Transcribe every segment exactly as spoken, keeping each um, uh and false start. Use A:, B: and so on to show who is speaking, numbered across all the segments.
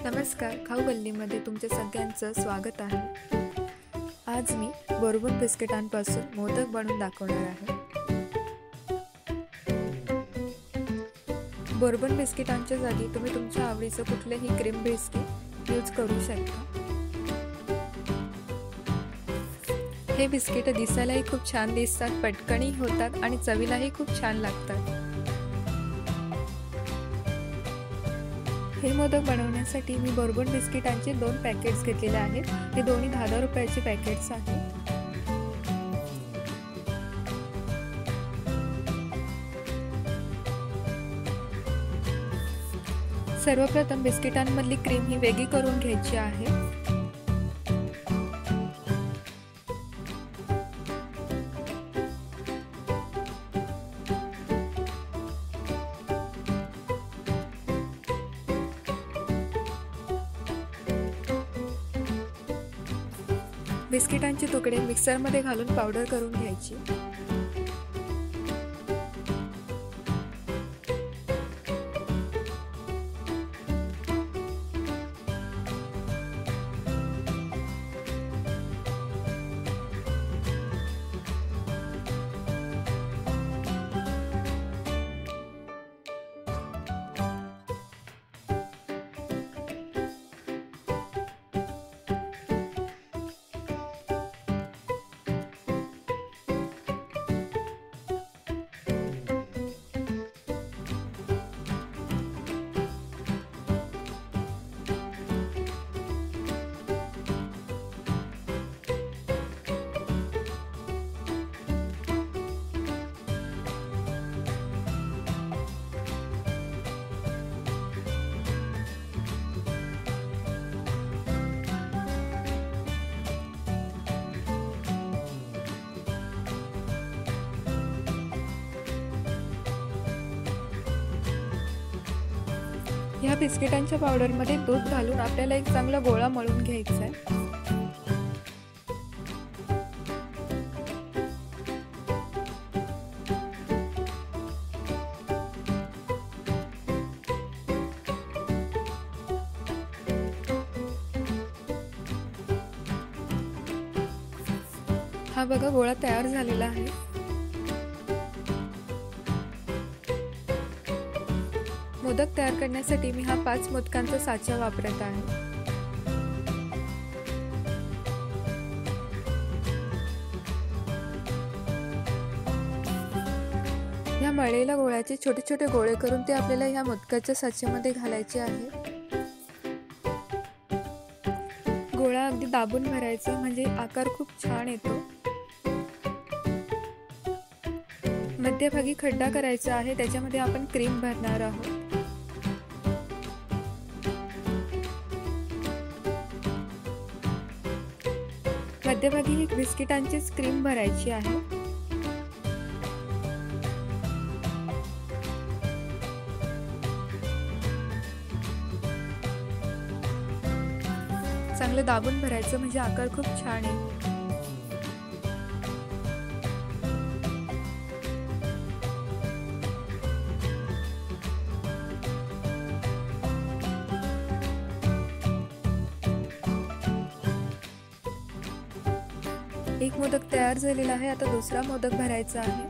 A: नमस्कार, खाऊ गल्लीमध्ये तुमच्या सगळ्यांचं स्वागत आहे। आज मी बौर्बन बिस्किटांपासून मोदक बनवून दाखवणार आहे। बौर्बन बिस्किटांच्या जागी तुम्ही तुमच्या आवडीचं कुठलेही क्रीम बिस्किट यूज करू शकता। हे बिस्किट दिसायलाही खूप छान दिसतात, पटकनही होतात आणि चवीलाही खूप छान लागतात। हे मोदक बनवण्यासाठी मी बौर्बन बिस्किटांचे दोन पॅकेट्स घेतलेले आहेत। हे दोन्ही दहा दहा रुपयाचे पॅकेट्स आहेत। सर्वप्रथम बिस्किटांमधली क्रीम ही वेगळी करून घ्यायची आहे। बिस्किटांचे तुकडे मिक्सरमध्ये घालून पावडर करून घ्यायची। या बिस्किटांच्या पावडरमध्ये दूध घालून आपल्याला एक चांगला गोळा मळून घ्यायचा आहे। हा बघा गोळा तयार झालेला आहे। मोदक तयार करण्यासाठी मी हा पाच मोदकांचा साचा वापरत आहे। या मळलेल्या गोळ्याचे छोटे छोटे गोळे करून ते आपल्याला ह्या मोदकाच्या साच्यामध्ये घालायचे आहे। गोळा अगदी दाबून भरायचा म्हणजे आकार खूप छान येतो। मध्यभागी खड्डा करायचा आहे, त्याच्यामध्ये आपण क्रीम भरणार आहोत। मध्यभागी ही बिस्किटांचीच क्रीम भरायची आहे। चांगलं दाबून भरायचं म्हणजे आकार खूप छान आहे। एक मोदक तयार झालेला आहे, आता दुसरा मोदक भरायचा आहे।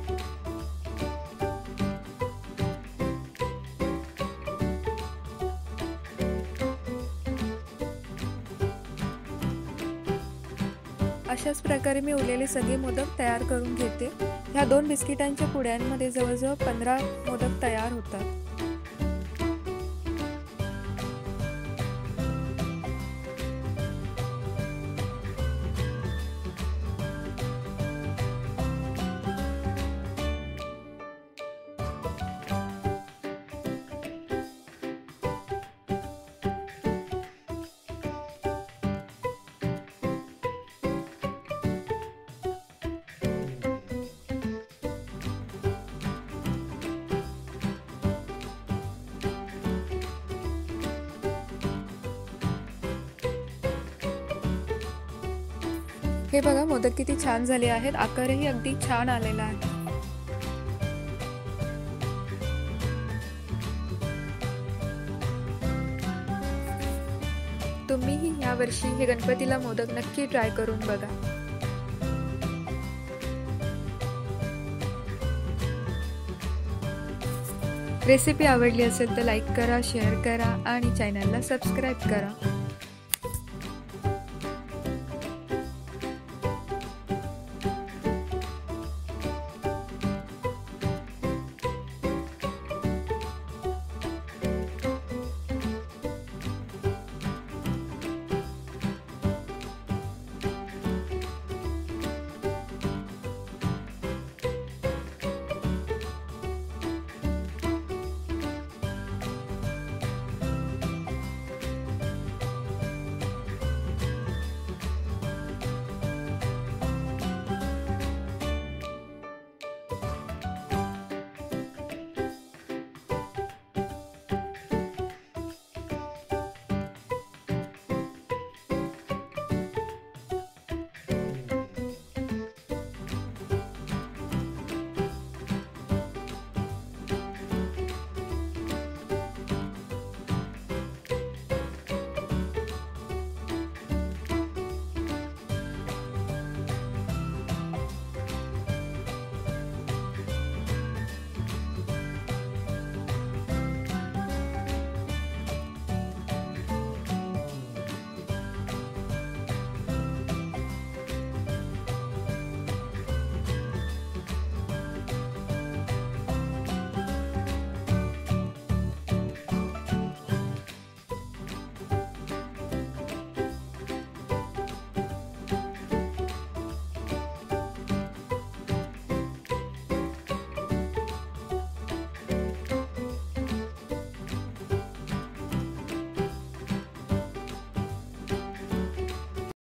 A: अशाच प्रकारे मी उरलेले सगळे मोदक तयार करून घेते। ह्या दोन बिस्किटांच्या पुड्यांमध्ये जवळजवळ पंधरा मोदक तयार होतात। हे बघा मोदक किती छान झाले आहेत, आकारही अगदी छान आलेला आहे। तुम्हीही यावर्षी हे गणपतीला मोदक नक्की ट्राय करून बघा. रेसिपी आवडली असेल तर लाईक करा, शेअर करा आणि चॅनलला सबस्क्राईब करा.